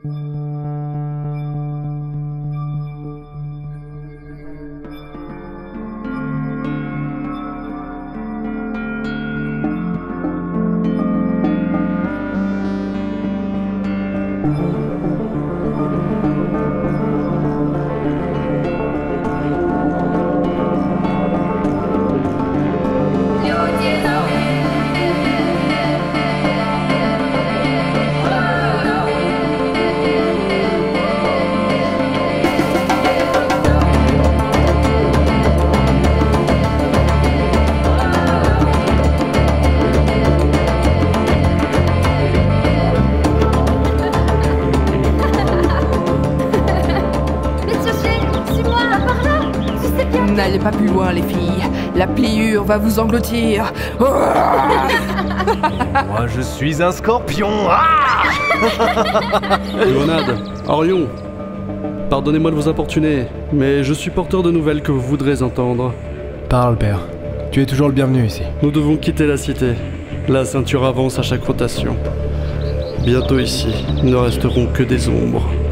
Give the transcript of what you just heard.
N'allez pas plus loin, les filles. La pliure va vous engloutir. Moi, je suis un scorpion. Léonade, Orion, pardonnez-moi de vous importuner, mais je suis porteur de nouvelles que vous voudrez entendre. Parle, père. Tu es toujours le bienvenu ici. Nous devons quitter la cité. La ceinture avance à chaque rotation. Bientôt ici, ne resteront que des ombres.